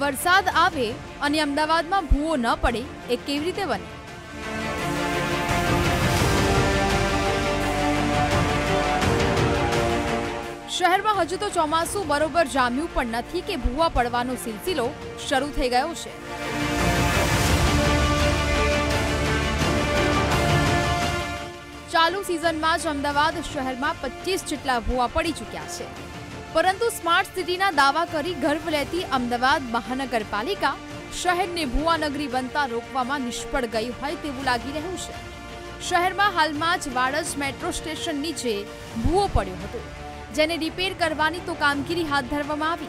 વરસાદ આવે અને અમદાવાદમાં ભૂવો ન પડે એ કેવી રીતે બને? શહેરમાં હજુ તો ચોમાસું બરોબર જામ્યું પણ નથી કે ભૂવા પડવાનો સિલસિલો શરૂ થઈ ગયો છે। ચાલુ સિઝનમાં જ અમદાવાદ શહેરમાં 25 જેટલા ભૂવા પડી ચૂક્યા છે, પરંતુ સ્માર્ટ સિટીના દાવા કરી ગર્વ લેતી અમદાવાદ મહાનગરપાલિકા શહેરને ભૂવા નગરી બનતા રોકવામાં નિષ્ફળ ગઈ હોય તેવું લાગી રહ્યું છે। શહેરમાં હાલમાં જ વાડજ મેટ્રો સ્ટેશન નીચે ભૂવો પડ્યો હતો, જેને રિપેર કરવાની તો કામગીરી હાથ ધરવામાં આવી,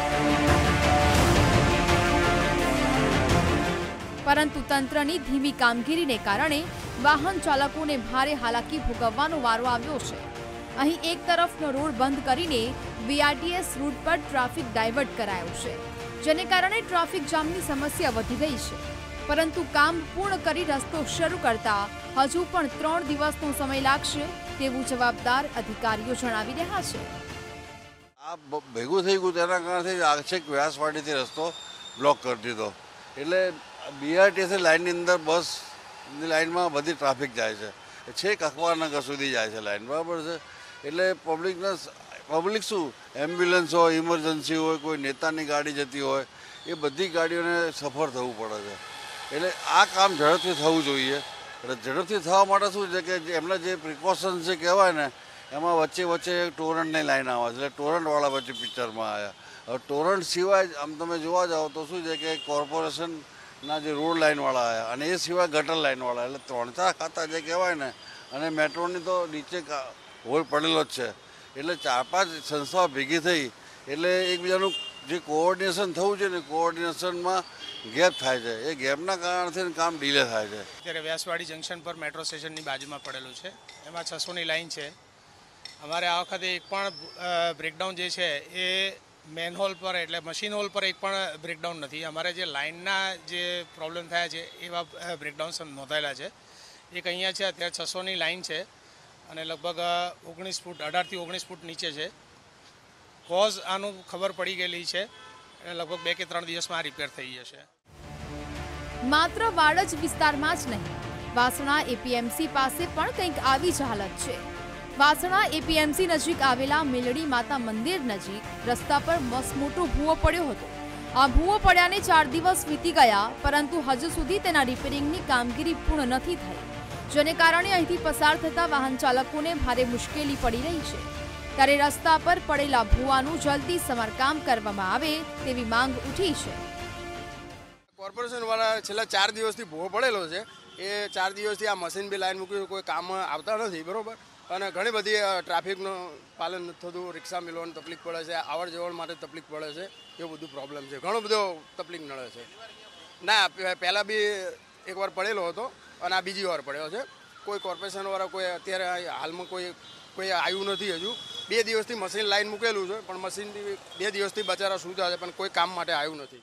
પરંતુ તંત્રની ધીમી કામગીરીને કારણે વાહન ચાલકોને ભારે હાલાકી ભોગવવાનો વારો આવ્યો છે। અહીં એક તરફનો રોડ બંધ કરીને બીઆરટીએસ રૂટ પર ટ્રાફિક ડાયવર્ટ કરાયો છે, જેને કારણે ટ્રાફિક જામની સમસ્યા વધી ગઈ છે, પરંતુ કામ પૂર્ણ કરી રસ્તો શરૂ કરતા હજુ પણ 3 દિવસનો સમય લાગશે તેવું જવાબદાર અધિકારીઓ જણાવી રહ્યા છે। આ ભેગું થઈ ગયું તેના કારણે આક્ષેક વ્યાસવાડીથી રસ્તો બ્લોક કરી દીધો, એટલે બીઆરટીએસ લાઇનની અંદર બસની લાઇનમાં બધી ટ્રાફિક જાય છે, છેક અખબારનગર સુધી જાય છે લાઇન, બરાબર છે। એટલે પબ્લિક શું એમ્બ્યુલન્સ હોય, ઇમરજન્સી હોય, કોઈ નેતાની ગાડી જતી હોય, એ બધી ગાડીઓને સફર થવું પડે છે। એટલે આ કામ ઝડપથી થવું જોઈએ। એટલે ઝડપથી થવા માટે શું છે કે એમના જે પ્રિકોશન છે કહેવાય ને, એમાં વચ્ચે ટોરન્ટની લાઈન આવે છે, એટલે ટોરન્ટવાળા વચ્ચે પિક્ચરમાં આવ્યા। હવે ટોરન્ટ સિવાય આમ તમે જોવા જાઓ તો શું છે કે કોર્પોરેશનના જે રોડ લાઇનવાળા આવ્યા, અને એ સિવાય ગટર લાઇનવાળા, એટલે 3-4 ખાતા જે કહેવાય ને, અને મેટ્રોની તો નીચે હોલ પડેલો જ છે। એટલે 4-5 સંસ્થાઓ ભેગી થઈ એટલે એકબીજાનું જે કોઓર્ડિનેશન થવું છે ને, કોઓર્ડિનેશનમાં ગેપ થાય છે, એ ગેપના કારણથી કામ ડીલે થાય છે। અત્યારે વ્યાસવાડી જંકશન પર મેટ્રો સ્ટેશનની બાજુમાં પડેલું છે, એમાં 600ની લાઇન છે। અમારે આ વખતે એક પણ બ્રેકડાઉન જે છે એ મેનહોલ પર એટલે મશીન હોલ પર એક પણ બ્રેકડાઉન નથી। અમારે જે લાઇનના જે પ્રોબ્લેમ થયા છે એવા બ્રેકડાઉન્સ નોંધાયેલા છે। એક અહીંયા છે, અત્યારે 600ની લાઇન છે અને લગભગ 19 ફૂટ 18થી 19 ફૂટ નીચે છે। કોઝ આનું ખબર પડી ગયેલી છે, લગભગ 2 કે 3 દિવસમાં આ રિપેર થઈ જશે। માત્ર વાડજ વિસ્તારમાં જ નહીં, વાસણા એપીએમસી પાસે પણ કંઈક આવી જ હાલત છે। વાસણા એપીએમસી નજીક આવેલા મેલડી માતા મંદિર નજીક રસ્તા પર મસમોટો ભૂવો પડ્યો હતો। આ ભૂવો પડ્યાને 4 દિવસ વીતી ગયા, પરંતુ હજુ સુધી તેના રિપેરિંગની કામગીરી પૂર્ણ નથી થઈ, જેને કારણે અહીંથી પસાર થતા વાહન ચાલકોને ભારે મુશ્કેલી પડી રહી છે। ત્યારે રસ્તા પર પડેલા ભૂવાનું જલ્દી સમારકામ કરવામાં આવે તેવી માંગ ઉઠી છે। કોર્પોરેશનવાળા છેલ્લા 4 દિવસથી ભૂવો પડેલો છે, એ 4 દિવસથી આ મશીન બી લાઈન મૂક્યું, કોઈ કામ આવતા નથી, બરોબર, અને ઘણી બધી ટ્રાફિકનું પાલન નથી થતું, રિક્ષા મિલવાની તકલીફ પડે છે, આવડ જવડ માટે તકલીફ પડે છે, એવું બધું પ્રોબ્લેમ છે, ઘણો બધો તકલીફ નડે છે। ના, પહેલાં બી એકવાર પડેલો હતો અને આ બીજી વાર પડ્યો છે। કોઈ કોર્પોરેશનવાળા કોઈ અત્યારે હાલમાં કોઈ આવ્યું નથી હજુ। 2 દિવસથી મશીન લાઈન મૂકેલું છે, પણ મશીન 2 દિવસથી બચારા સૂતા છે, પણ કોઈ કામ માટે આવ્યું નથી।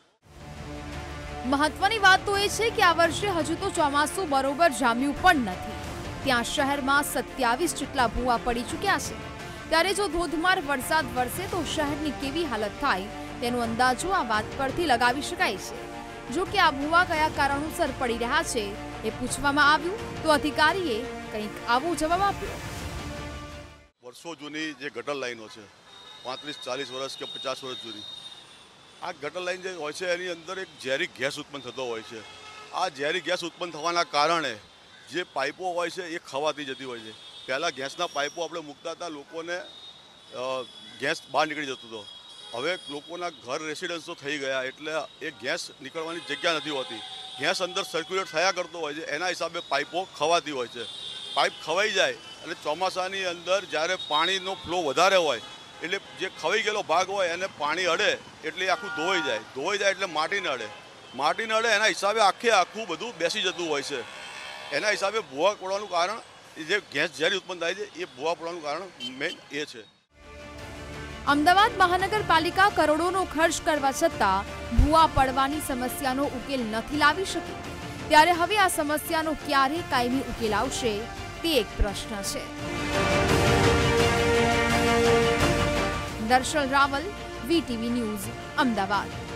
મહત્વની વાત તો એ છે કે આ વર્ષે હજુ તો ચોમાસું બરોબર જામ્યું પણ નથી, ત્યાં શહેરમાં 27 જેટલા ભૂવા પડી ચૂક્યા છે। ત્યારે જો ધોધમાર વરસાદ વરસે તો શહેરની કેવી હાલત થાય તેનો અંદાજો આ વાત પરથી લગાવી શકાય છે। જો કે આ ભૂવા કયા કારણોસર પડી રહ્યા છે એ પૂછવામાં આવ્યું તો અધિકારીએ કંઈક આવો જવાબ આપ્યો। વર્ષો જૂની જે ગટર લાઈનો છે, 35-40 વર્ષ કે 50 વર્ષ જૂની, આ ગટર લાઈન જે હોય છે એની અંદર એક ઝેરી ગેસ ઉત્પન્ન થતો હોય છે। આ ઝેરી ગેસ ઉત્પન્ન થવાના કારણે જે પાઇપો હોય છે એ ખવાતી જતી હોય છે। પહેલાં ગેસના પાઇપો આપણે મૂકતા હતા, લોકોને ગેસ બહાર નીકળી જતો હતો। હવે લોકોના ઘર રેસિડન્સો થઈ ગયા એટલે એ ગેસ નીકળવાની જગ્યા નથી હોતી, ગેસ અંદર સર્ક્યુલેટ થયા કરતો હોય છે, એના હિસાબે પાઇપો ખવાતી હોય છે। પાઇપ ખવાઈ જાય અને ચોમાસાની અંદર જ્યારે પાણીનો ફ્લો વધારે હોય એટલે જે ખવાઈ ગયેલો ભાગ હોય એને પાણી અડે એટલે આખું ધોવાઈ જાય એટલે માટીને અડે, એના હિસાબે આખું બધું બેસી જતું હોય છે। એના હિસાબે ભૂવા પડવાનું કારણ જે ગેસ ઝેરી ઉત્પન્ન થાય છે એ ભૂવા પડવાનું કારણ મેઇન એ છે। અમદાવાદ મહાનગરપાલિકા કરોડોનો ખર્ચ કરવા છતાં ભૂવા પડવાની સમસ્યાનો ઉકેલ નથી લાવી શકી, ત્યારે હવે આ સમસ્યાનો ક્યારે કાયમી ઉકેલ આવશે તે એક પ્રશ્ન છે। દર્શન રાવલ, VTV ન્યૂઝ, અમદાવાદ।